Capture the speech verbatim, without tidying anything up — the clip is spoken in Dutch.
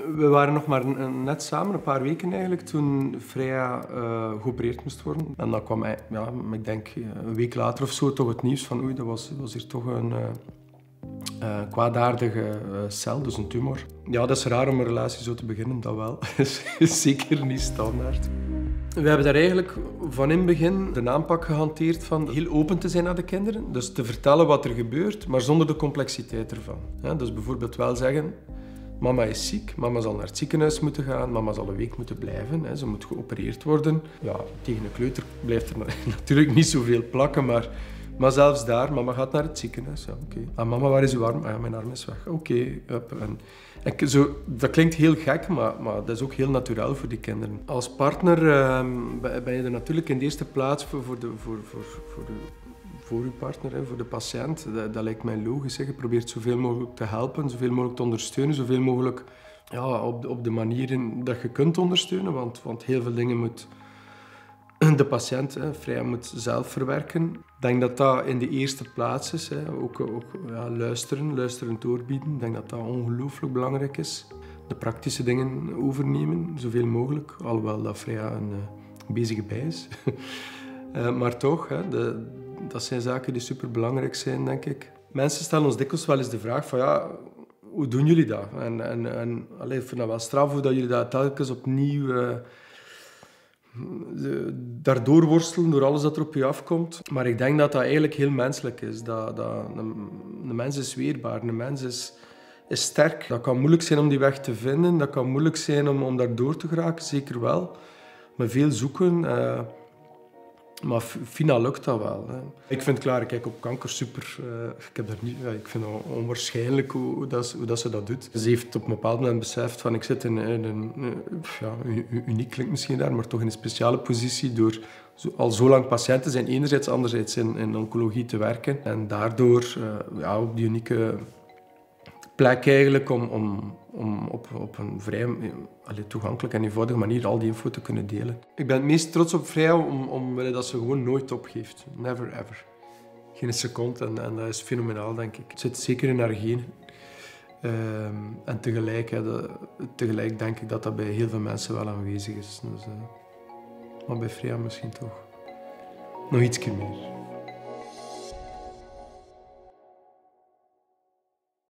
We waren nog maar net samen, een paar weken eigenlijk, toen Freya uh, geopereerd moest worden. En dan kwam hij, ja, ik denk een week later of zo, toch het nieuws van oei, dat was, was hier toch een uh, uh, kwaadaardige uh, cel, dus een tumor. Ja, dat is raar om een relatie zo te beginnen, dat wel. Dat is zeker niet standaard. We hebben daar eigenlijk van in het begin de aanpak gehanteerd van heel open te zijn naar de kinderen. Dus te vertellen wat er gebeurt, maar zonder de complexiteit ervan. Ja, dus bijvoorbeeld wel zeggen, mama is ziek, mama zal naar het ziekenhuis moeten gaan, mama zal een week moeten blijven, hè. Ze moet geopereerd worden. Ja, tegen een kleuter blijft er natuurlijk niet zoveel plakken, maar, maar zelfs daar, mama gaat naar het ziekenhuis. Ja, okay. Ah, mama, waar is uw arm? Ah, ja, mijn arm is weg. Oké, okay, en, en zo, dat klinkt heel gek, maar, maar dat is ook heel natuurlijk voor die kinderen. Als partner uh, ben je er natuurlijk in de eerste plaats voor, voor, de, voor, voor, voor, de, voor je partner, hè, voor de patiënt. Dat, dat lijkt mij logisch. Hè. Je probeert zoveel mogelijk te helpen, zoveel mogelijk te ondersteunen, zoveel mogelijk ja, op, de, op de manieren dat je kunt ondersteunen, want, want heel veel dingen moet de patiënt, hè, Freya, moet zelf verwerken. Ik denk dat dat in de eerste plaats is. Hè. Ook, ook ja, luisteren, luisteren doorbieden. Ik denk dat dat ongelooflijk belangrijk is. De praktische dingen overnemen, zoveel mogelijk. Alhoewel dat Freya een uh, bezige bij is. uh, maar toch, hè, de, dat zijn zaken die superbelangrijk zijn, denk ik. Mensen stellen ons dikwijls wel eens de vraag van ja, hoe doen jullie dat? En, en, en allez, ik vind dat wel straf hoe dat jullie dat telkens opnieuw uh, daardoor worstelen, door alles dat er op je afkomt. Maar ik denk dat dat eigenlijk heel menselijk is. Dat, dat, een, een mens is weerbaar, een mens is, is sterk. Dat kan moeilijk zijn om die weg te vinden, dat kan moeilijk zijn om, om daar door te geraken, zeker wel. Met veel zoeken. Uh, Maar finaal lukt dat wel. Hè. Ik vind klaar, ik kijk op kanker super. Uh, ik, heb daar niet, ja, ik vind het onwaarschijnlijk hoe, hoe, dat, hoe dat ze dat doet. Ze heeft op een bepaald moment beseft van ik zit in, in een, ja, uniek klinkt misschien daar, maar toch in een speciale positie door zo, al zo lang patiënt te zijn, enerzijds, anderzijds in, in oncologie te werken. En daardoor uh, ja, op die unieke plek eigenlijk om, om, om op, op een vrij allee, toegankelijke en eenvoudige manier al die info te kunnen delen. Ik ben het meest trots op Freya om, om dat ze gewoon nooit opgeeft. Never ever. Geen seconde en, en dat is fenomenaal, denk ik. Het zit zeker in haar genen. Um, en tegelijk, hè, de, tegelijk denk ik dat dat bij heel veel mensen wel aanwezig is. Dus, uh, maar bij Freya misschien toch nog iets meer.